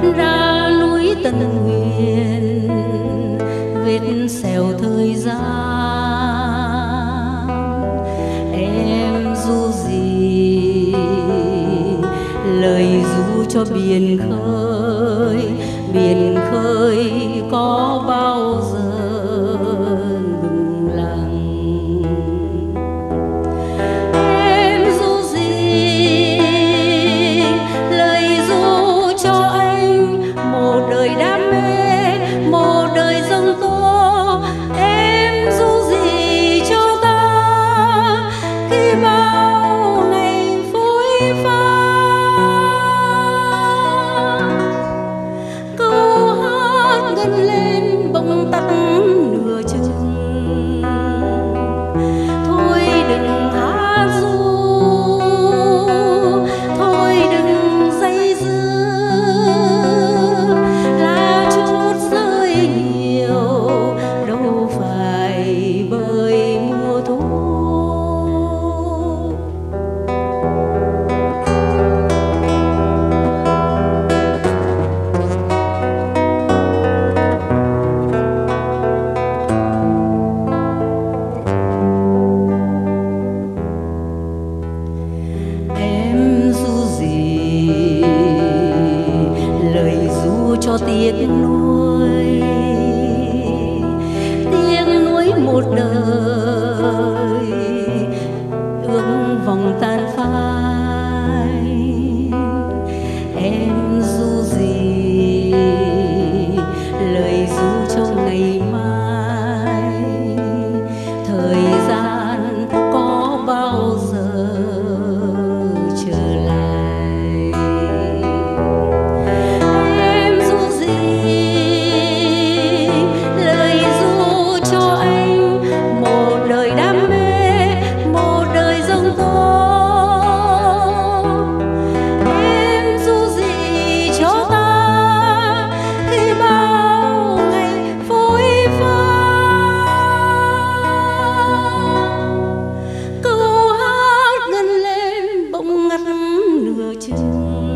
ra núi Tân Huyền vết sẹo thời gian. Em ru gì lời ru cho biển khơi, biển khơi có bao giờ ngừng lặng. Em ru gì lời ru cho anh một đời đam mê, một đời dâng tố. Em ru gì cho ta khi bao ngày phôi pha. Câu hát ngân lên bỗng tắt nửa chừng. Thôi đừng hát ru, thôi đừng dây dưa, lá chút rơi nhiều đâu phải bởi mùa thu. Em ru gì lời ru cho tiếc nuối, tiếc nuối một đời ước vòng tan phai. Em ru gì lời ru cho ngày mai, thời gian có bao giờ trở lại. Em ru gì lời ru cho anh một đời đam mê, một đời dâng tố. Em ru gì cho ta khi bao ngày phôi pha. Câu hát ngân lên bỗng ngắt nửa chừng.